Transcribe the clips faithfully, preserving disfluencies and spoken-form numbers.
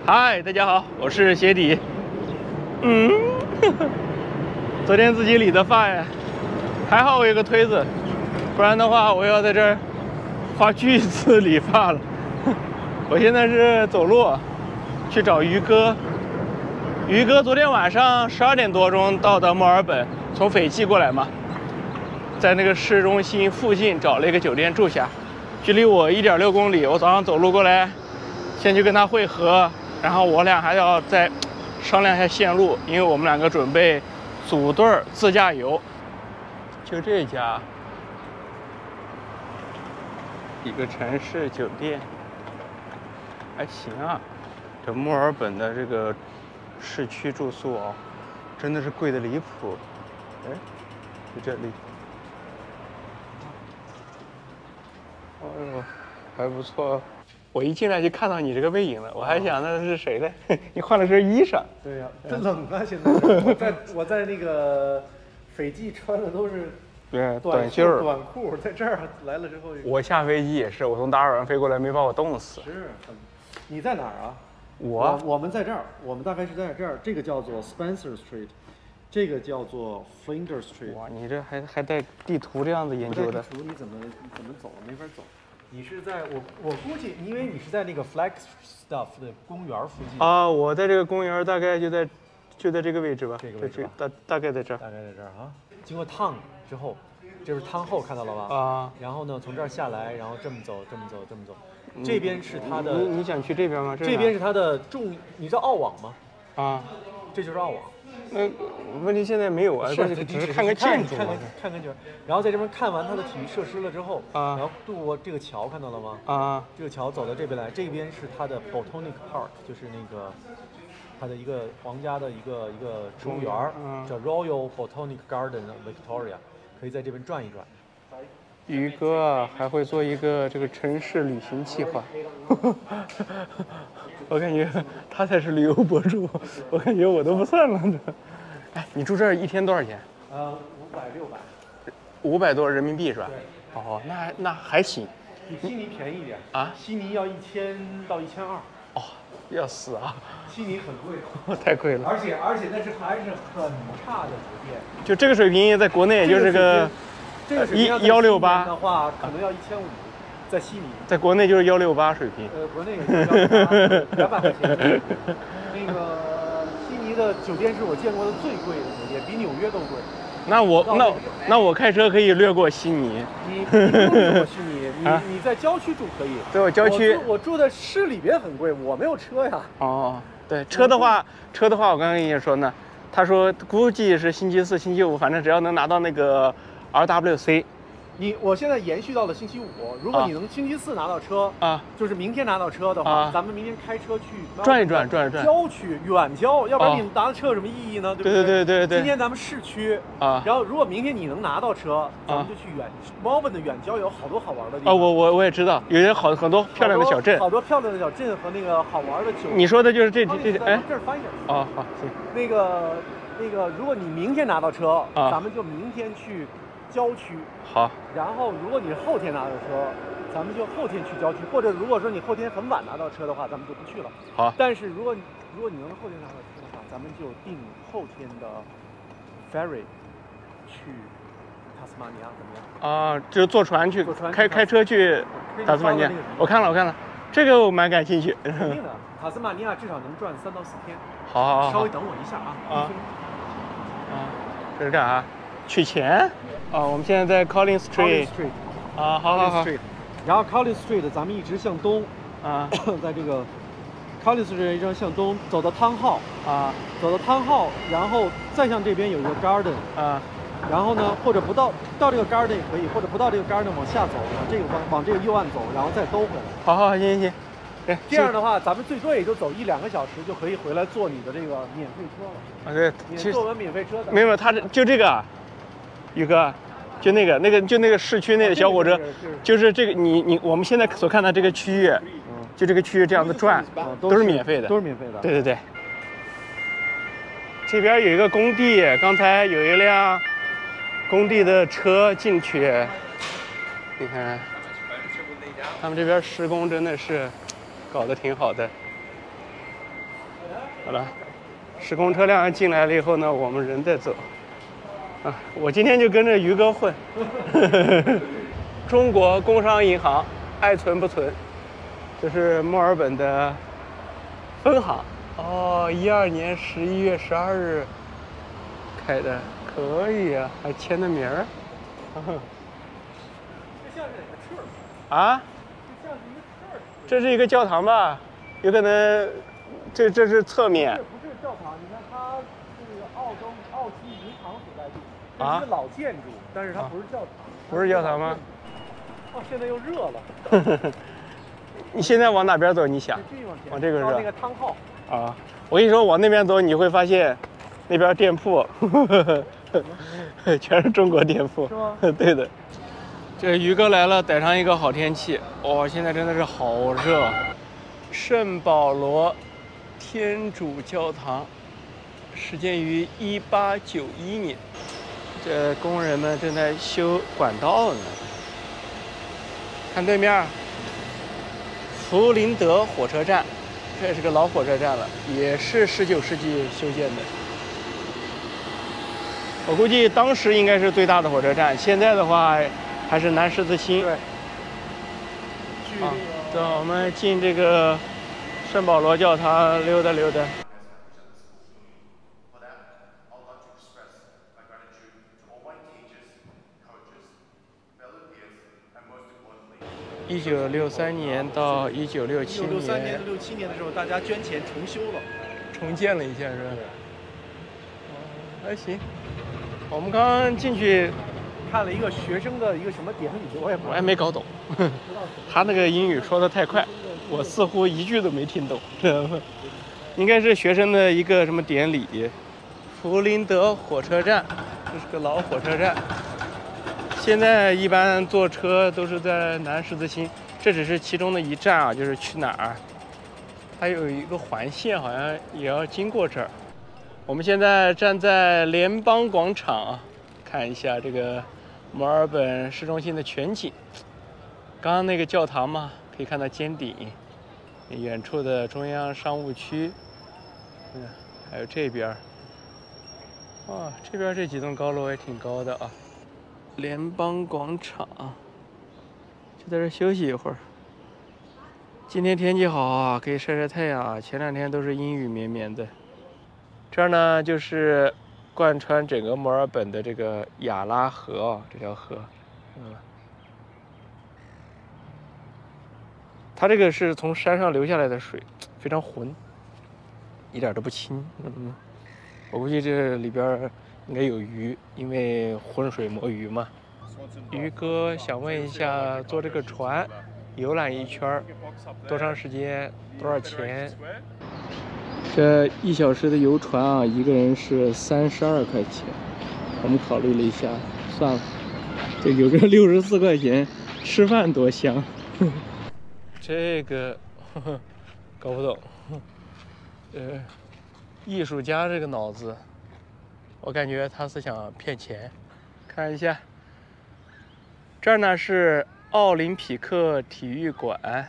嗨，大家好，我是鞋底。嗯，昨天自己理的发呀，还好我有个推子，不然的话我要在这儿花巨次理发了。我现在是走路去找于哥。于哥昨天晚上十二点多钟到的墨尔本，从斐济过来嘛，在那个市中心附近找了一个酒店住下，距离我一点六公里。我早上走路过来，先去跟他会合。然后我俩还要再商量一下线路，因为我们两个准备组队自驾游。就这家一个城市酒店，还行啊。这墨尔本的这个市区住宿哦，真的是贵的离谱。哎，就这里，哎呦，还不错。我一进来就看到你这个背影了，我还想那是谁嘞？你换了身衣裳。 对呀、啊，这冷啊！现在我在我在那个斐济穿的都是对短袖短裤，在这儿来了之后， 我下飞机也是，我从达尔文飞过来没把我冻死。 是，你在哪儿啊？ 我我我们在这儿，我们大概是在这儿，这个叫做 Spencer Street， 这个叫做 Flinders Street。 哇，你这还还带地图这样子研究的？ 地图你怎么怎么走？没法走。你是在我我估计，因为你是在那个 Flagstaff 的公园附近啊，我在这个公园大概就在就在这个位置吧， 这个位置吧大大概在这儿， 大概在这儿啊。经过 town 之后，这是 town 后看到了吧？ 啊。 然后呢，从这儿下来，然后这么走，这么走，这么走。这边是它的。 你你想去这边吗？ 这边是它的重，你知道澳网吗？ 啊， 这就是澳网。 那问题现在没有啊，关键只是看个建筑看看看看就是，然后在这边看完它的体育设施了之后， 啊， 然后渡过这个桥，看到了吗？ 啊， 这个桥走到这边来，这边是它的 Botanic Park， 就是那个它的一个皇家的一个一个植物园， 嗯、 叫 Royal Botanic Garden Victoria， 可以在这边转一转。 于哥啊，还会做一个这个城市旅行计划。我感觉他才是旅游博主，我感觉我都不算了。哎，你住这儿一天多少钱？ 呃，五百六百。 五百多人民币是吧？ 对。 哦，那那还行。 比悉尼便宜一点啊？ 悉尼要一千到一千二。 哦，要死啊！ 悉尼很贵。 太贵了。 而且而且那是还是很差的酒店。 就这个水平，在国内也就是个。 这个一幺六八的话，可能要一千五，在悉尼， 在国内就是幺六八水平。 呃，国内也是幺六八，两百块钱。那个悉尼的酒店是我见过的最贵的酒店，比纽约都贵。 那我那那我开车可以略过悉尼。 你你不用略过悉尼，你、啊、你在郊区住可以。 对，我郊区。 我住的市里边很贵，我没有车呀。 哦，对，车的话，车的话，我刚刚跟你说呢，他说估计是星期四、星期五，反正只要能拿到那个。R W C， 你我现在延续到了星期五，如果你能星期四拿到车啊， 就是明天拿到车的话，啊、咱们明天开车去转一转，转一转。 郊区远郊，要不然你拿到车有什么意义呢？对不对？ 对对对对。 今天咱们市区啊， 然后如果明天你能拿到车，咱们就去远墨尔本的远郊有好多好玩的地方。 啊，我我我也知道，有些好很多漂亮的小镇， 好多漂亮的小镇和那个好玩的酒。 你说的就是这这这哎， 这儿翻译。 哦好行。 那个那个，如果你明天拿到车， 啊， 咱们就明天去。郊区好， 然后如果你是后天拿到车，咱们就后天去郊区，或者如果说你后天很晚拿到车的话，咱们就不去了。 好， 但是如果如果你能后天拿到车的话，咱们就订后天的 ferry 去塔斯马尼亚，怎么样？ 啊，就是坐船去， 坐船开开车去塔斯马尼亚。我看了，我看了，这个我蛮感兴趣。 肯定的，塔斯马尼亚至少能转三到四天。 好，好，好， 稍微等我一下啊。 啊。啊，这是干啥？取钱？啊，我们现在在 Collins Street。啊，好好好。 然后 Collins Street 咱们一直向东， 啊， 在这个 Collins Street 一直向东走到汤号， 啊， 走到汤号，然后再向这边有一个 garden， 啊， 然后呢，或者不到到这个 garden 也可以，或者不到这个 garden 往下走，往这个往往这个右岸走，然后再兜回来。 好好，行行行。 哎，这样的话，咱们最多也就走一两个小时就可以回来坐你的这个免费车了。 啊，对， 你坐完免费车的。 没有，他这就这个。宇哥，就那个那个就那个市区内的小火车，就是这个你你我们现在所看到这个区域，就这个区域这样子转，都是免费的， 都是免费的。 对对对。这边有一个工地，刚才有一辆工地的车进去，你看，他们这边施工真的是搞得挺好的。 好了，时空车辆进来了以后呢，我们人再走。啊，我今天就跟着于哥混。中国工商银行爱存不存，这是墨尔本的分行。哦，一二年十一月十二日开的，可以啊，还签的名儿。 这像是哪个 church？ 啊？ 这像是一个 church。 这是一个教堂吧？有可能，这这是侧面。 这不是教堂，你看它是那个澳洲澳西银行所在地，这啊是一个老建筑，但是它不是教堂。 不是教堂吗？ 哦，现在又热了。 你现在往哪边走？你想？ 继续往前。 往这个是吧？ 到那个汤号。 啊，我跟你说，往那边走，你会发现，那边店铺，全是中国店铺。 是吗？ 对的。这于哥来了，逮上一个好天气。哇，现在真的是好热。圣保罗天主教堂，始建于一八九一年。这工人们正在修管道呢。看对面，弗林德火车站，这也是个老火车站了，也是十九世纪修建的。我估计当时应该是最大的火车站，现在的话还是南十字星。 对。距离、 啊，对，我们进这个圣保罗教堂溜达溜达。一九六三年到一九六七年， 六三年、六七年的时候，大家捐钱重修了， 重建了一下，是吧？哦，还行。我们刚刚进去看了一个学生的一个什么典礼，我也不我还没搞懂，他那个英语说的太快，我似乎一句都没听懂，知道吗？应该是学生的一个什么典礼。弗林德火车站，这是个老火车站。现在一般坐车都是在南十字星，这只是其中的一站啊，就是去哪儿？还有一个环线，好像也要经过这儿。我们现在站在联邦广场，看一下这个墨尔本市中心的全景。刚刚那个教堂嘛，可以看到尖顶，远处的中央商务区，嗯，还有这边，哇，这边这几栋高楼也挺高的啊。联邦广场，就在这休息一会儿。今天天气好啊，可以晒晒太阳啊。前两天都是阴雨绵绵的。这儿呢，就是贯穿整个墨尔本的这个亚拉河啊，这条河，嗯，它这个是从山上流下来的水，非常浑，一点都不清。嗯，我估计这里边应该有鱼，因为浑水摸鱼嘛。于哥想问一下，坐这个船游览一圈多长时间，多少钱？这一小时的游船啊，一个人是三十二块钱。我们考虑了一下，算了，这有个六十四块钱，吃饭多香。这个呵呵搞不懂，呃，艺术家这个脑子，我感觉他是想骗钱。看一下，这儿呢是奥林匹克体育馆。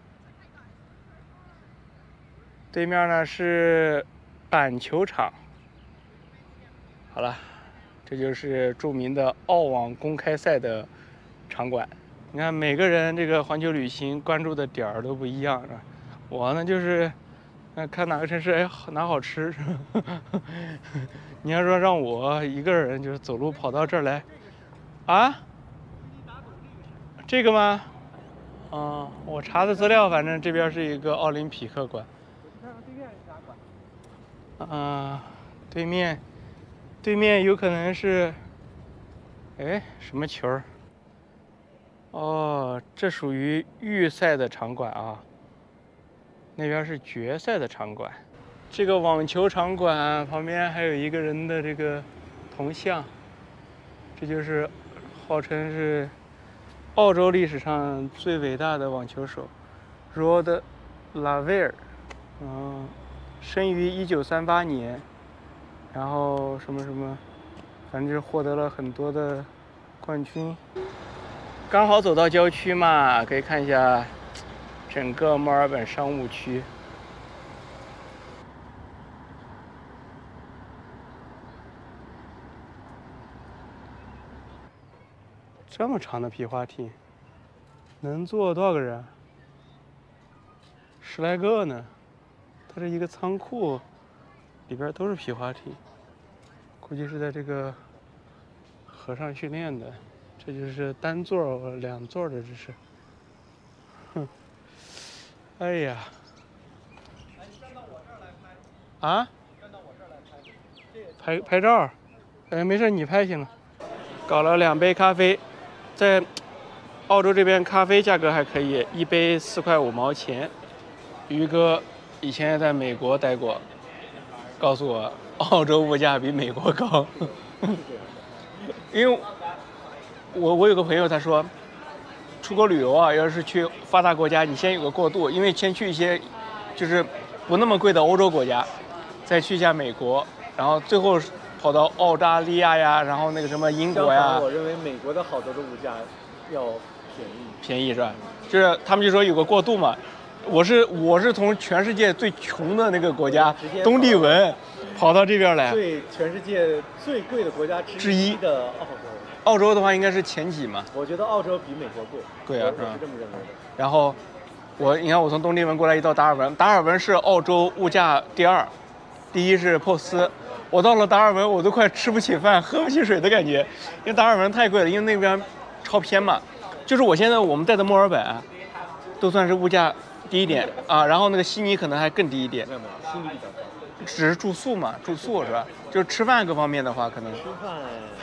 对面呢是板球场。好了，这就是著名的澳网公开赛的场馆。你看，每个人这个环球旅行关注的点儿都不一样，是吧？我呢就是，呃，看哪个城市哎哪好吃。你要说让我一个人就是走路跑到这儿来，啊？这个吗？啊，我查的资料，反正这边是一个奥林匹克馆。啊，对面，对面有可能是，哎，什么球？哦，这属于预赛的场馆啊。那边是决赛的场馆。这个网球场馆旁边还有一个人的这个铜像，这就是号称是澳洲历史上最伟大的网球手 Rod Laver， 嗯。生于一九三八年，然后什么什么，反正就是获得了很多的冠军。刚好走到郊区嘛，可以看一下整个墨尔本商务区。 这么长的皮划艇，能坐多少个人？十来个呢。它这一个仓库里边都是皮划艇，估计是在这个河上训练的。这就是单座、两座的，这是。哼，哎呀。啊？拍拍照？哎，没事，你拍行了。搞了两杯咖啡，在澳洲这边咖啡价格还可以，一杯四块五毛钱。于哥以前也在美国待过，告诉我澳洲物价比美国高。因为我我有个朋友他说，出国旅游啊，要是去发达国家，你先有个过渡，因为先去一些就是不那么贵的欧洲国家，再去一下美国，然后最后跑到澳大利亚呀，然后那个什么英国呀。 我认为美国的好多的物价要便宜， 便宜是吧？就是他们就说有个过渡嘛。我是我是从全世界最穷的那个国家东帝汶跑到这边来， 最全世界最贵的国家之一的澳洲。 澳洲的话应该是前几嘛？ 我觉得澳洲比美国贵。 贵啊， 我是这么认为的。 然后我你看我从东帝汶过来一到达尔文，达尔文是澳洲物价第二，第一是珀斯。我到了达尔文，我都快吃不起饭、喝不起水的感觉，因为达尔文太贵了，因为那边超偏嘛。就是我现在我们在的墨尔本，都算是物价低一点啊，然后那个悉尼可能还更低一点。 没有没有，悉尼比较高。 只是住宿嘛，住宿是吧？就是吃饭各方面的话，可能吃饭，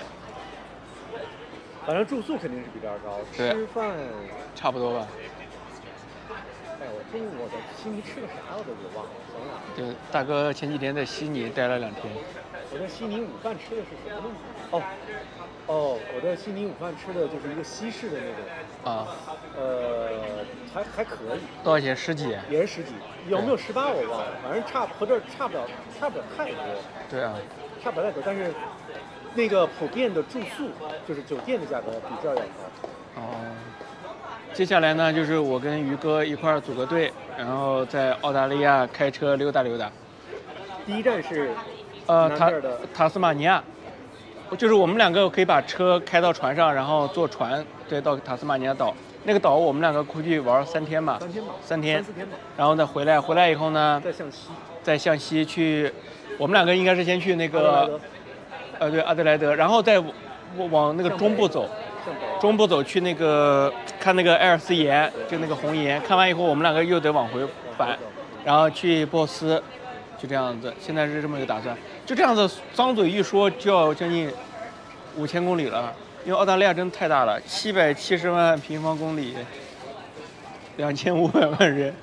反正住宿肯定是比这儿高，吃饭差不多吧。 哎，我中午我在悉尼吃的啥我都给忘了，想想。 就大哥前几天在悉尼待了两天。 我在悉尼午饭吃的是什么呢？哦，哦，我在悉尼午饭吃的就是一个西式的那种。啊。呃，还还可以。 多少钱？十几？ 也是十几，有没有十八我忘了，反正差和这儿差不了，差不了太多。 对啊。 差不了太多，但是那个普遍的住宿，就是酒店的价格比这儿要高。 哦。接下来呢，就是我跟于哥一块儿组个队，然后在澳大利亚开车溜达溜达。 第一站是。 呃，塔塔斯马尼亚，就是我们两个可以把车开到船上，然后坐船对到塔斯马尼亚岛。那个岛我们两个估计玩三天吧， 三天吧， 三天， 三四天吧。 然后再回来，回来以后呢， 再向西， 再向西去，我们两个应该是先去那个，呃，对，阿德莱德，然后再往那个中部走，中部走去那个看那个艾尔斯岩，就那个红岩，看完以后我们两个又得往回返，然后去珀斯。就这样子，现在是这么一个打算。就这样子，张嘴一说就要将近五千公里了，因为澳大利亚真的太大了，七百七十万平方公里，两千五百万人，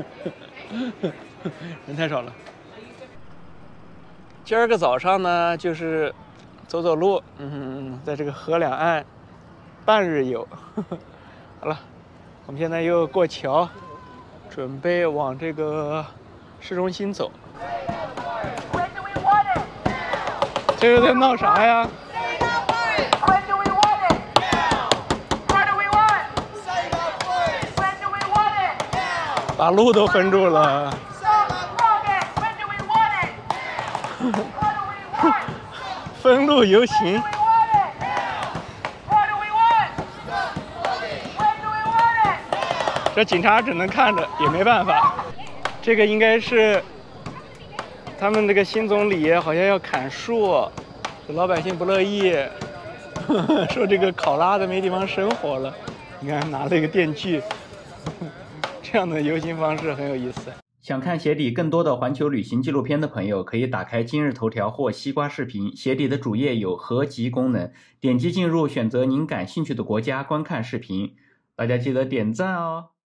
人太少了。今儿个早上呢，就是走走路，嗯，在这个河两岸半日游。好了，我们现在又过桥，准备往这个市中心走。这个在闹啥呀？把路都封住了。封路游行。这警察只能看着，也没办法。这个应该是他们这个新总理好像要砍树，老百姓不乐意，呵呵说这个考拉的没地方生活了。你看拿了一个电锯，这样的游行方式很有意思。想看鞋底更多的环球旅行纪录片的朋友，可以打开今日头条或西瓜视频，鞋底的主页有合集功能，点击进入，选择您感兴趣的国家观看视频。大家记得点赞哦。